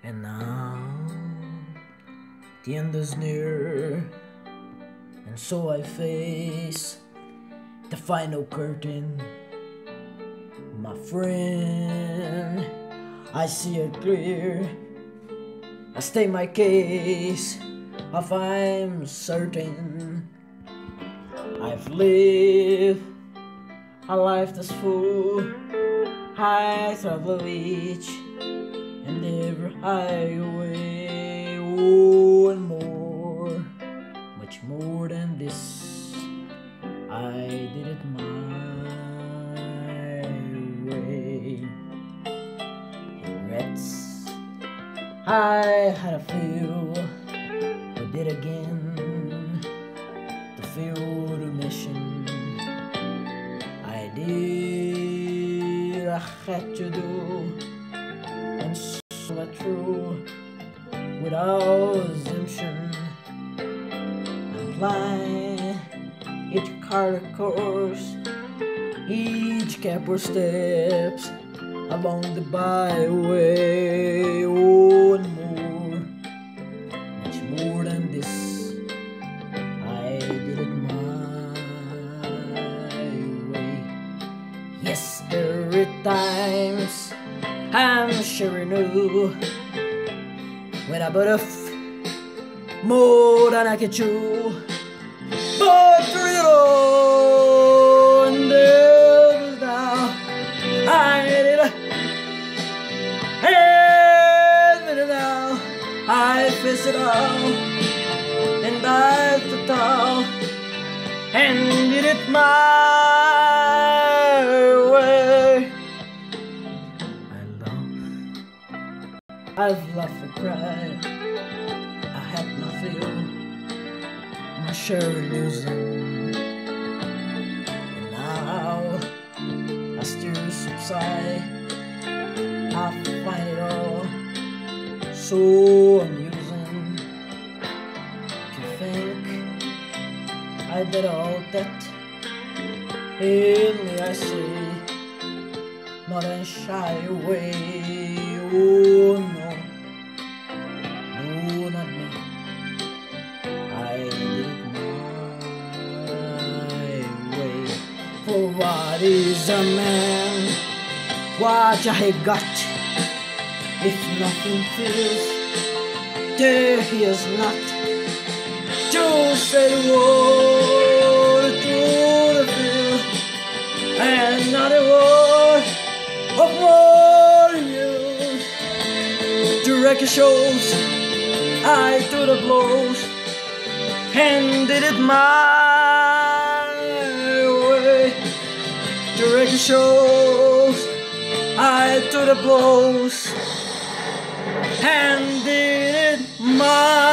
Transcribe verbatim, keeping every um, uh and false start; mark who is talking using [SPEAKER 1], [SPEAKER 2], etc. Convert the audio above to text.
[SPEAKER 1] And now the end is near, and so I face the final curtain. My friend, I see it clear. I state my case, if I'm certain I've lived a life that's full. I travel each and every highway, oh, and more, much more than this. I did it my way. Regrets, I had a few, but did again to feel the mission. I did, I had to do, and so got through without exemption. I'm flying each car course, each cab steps along the byway, oh, and more, much more than this. I did it my way. Yes, there are times I'm sure I knew when I bought off more than I could chew, but through it all and there now I did it. Now I face it all and dive the town and did it my way. I love, I've laughed and cried, I had my fill, my share of losing, and now I still subside. I find it all so amusing to think I did all that in me. I see, not in shy away. Oh no, no, not me. I did it my way. For what is a man? What I got? If nothing feels, there he is not. To say the word, to the feel, and not a word of more use. The record shows I threw the blows and did it my way. The record shows I threw the blows and did it my